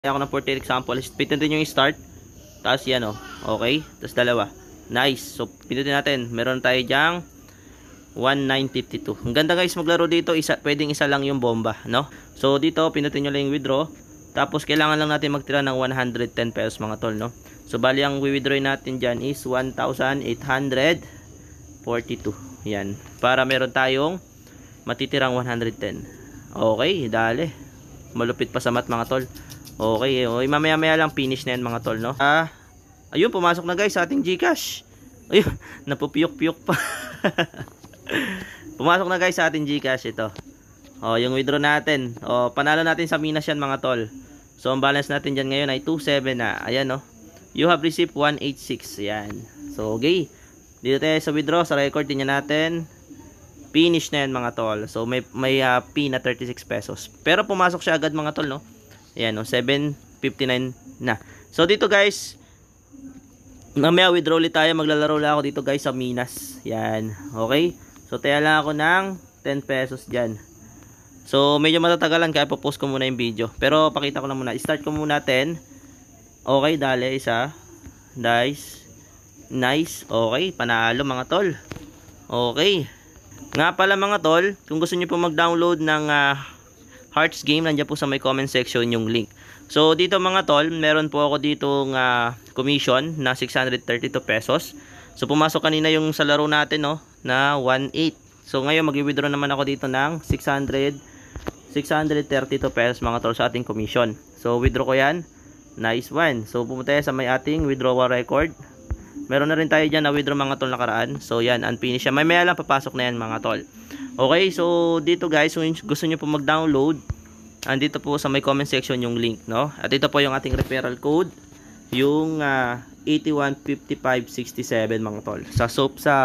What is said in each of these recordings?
ako ng 40 example. Pindutin yung start. Tapos yan o. Okay. Tapos dalawa. Nice. So pindutin natin. Meron tayo dyang 1952. Ang ganda guys maglaro dito. Pwedeng isa lang yung bomba. No? So dito pindutin nyo lang yung withdraw. Tapos kailangan lang natin magtira ng 110 pesos mga tol. No? So bali ang withdraw natin dyan is 1,842. Yan. Para meron tayong matitirang 110. Okay. Dali. Malupit pa sa mat mga tol. Okay, mamaya-maya lang finish na yan mga tol, no? Ayun, pumasok na guys sa ating GCash. Ayun, napupiyok-piyok pa. Pumasok na guys sa ating GCash ito. Yung withdraw natin. Panalo natin sa Minas yan mga tol. So, ang balance natin dyan ngayon ay 27 na. Ayan, no? You have received 186. Ayan. So, okay. Dito tayo sa withdraw. Sa record, tingnan natin. Finish na yan mga tol. So, may P na 36 pesos. Pero pumasok siya agad mga tol, no? Ayan, 7.59 na. So, dito guys, mamaya withdraw ulit tayo. Maglalaro lang ako dito guys sa Minas. Yan, okay? So, taya lang ako ng 10 pesos dyan. So, medyo matatagalan kaya popost ko muna yung video. Pero, pakita ko na muna. Start ko muna 10. Okay, dali, isa. Dice. Nice. Okay, panalo mga tol. Okay. Nga pala mga tol, kung gusto nyo po mag-download ng Hearts game, nandiyan po sa may comment section yung link. So dito mga tol, meron po ako ditong commission na 632 pesos. So pumasok kanina yung sa laro natin, no, na 1.8. So ngayon mag-withdraw naman ako dito ng 632 pesos mga tol sa ating commission. So withdraw ko yan. Nice one. So pumunta sa may ating withdrawal record. Meron na rin tayo dyan na withdraw mga tol nakaraan. So yan, unfinished yan. May lang papasok na yan mga tol. Okay, so dito guys, kung gusto nyo po mag-download, andito po sa may comment section yung link, no? At ito po yung ating referral code, yung 815567 mga tol. Sa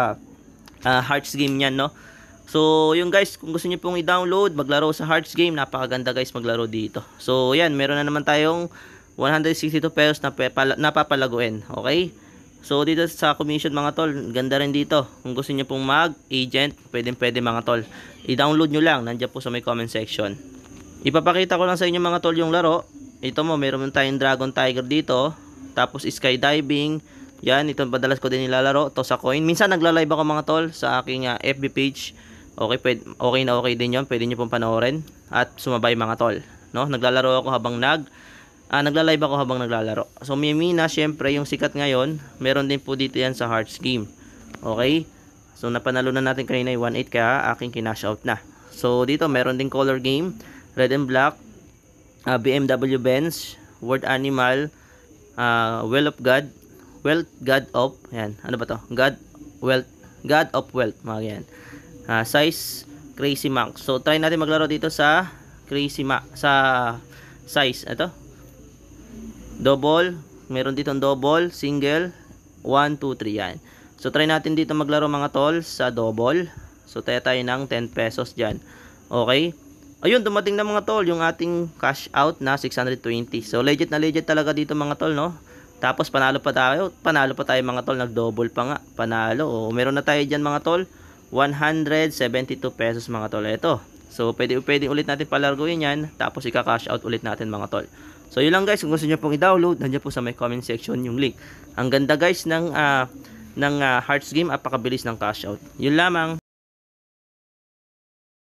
Hearts game yan, no? So, yung guys, kung gusto nyo pong i-download, maglaro sa Hearts game, napakaganda guys maglaro dito. So, yan, meron na naman tayong 162 pesos na napapalaguin, okay? So dito sa commission mga tol, ganda rin dito. Kung gusto niyo pong mag-agent, pwede mga tol. I-download nyo lang, nandiyan po sa may comment section. Ipapakita ko lang sa inyo mga tol yung laro. Ito mo, meron tayong Dragon Tiger dito. Tapos skydiving. Yan, ito madalas ko din nilalaro. To sa coin. Minsan nagla-live ako mga tol sa aking FB page. Okay, okay din yon. Pwede nyo pong panoorin. At sumabay mga tol. No? Naglalaro ako habang nagla-live ako habang naglalaro. So Mimina, syempre yung sikat ngayon, meron din po dito yan sa Hearts game. Okay? So napanalo na natin kanina yung 1.8 kaya aking kinash out na. So dito meron din color game, red and black, BMW Benz, Word Animal, Well of God, Wealth God of, yan, ano ba to? God of Wealth, mga yan. Size Crazy Max. So try natin maglaro dito sa Crazy Max, sa size, ito. Double, meron dito double, single, 1, 2, 3 yan. So try natin dito maglaro mga tol sa double. So tayo ng 10 pesos dyan. Okay. Ayun, dumating na mga tol yung ating cash out na 620. So legit na legit talaga dito mga tol, no? Tapos panalo pa tayo mga tol, nag-double pa nga, panalo. Meron na tayo dyan mga tol, 172 pesos mga tol. Ito. So pwede ulit natin palarguin yan, tapos ika-cash out ulit natin mga tol. So yun lang guys, kung gusto niyo pong i-download, nandiyan po sa may comment section yung link. Ang ganda guys ng Hearts game, apakabilis ng cash out. Yun lamang.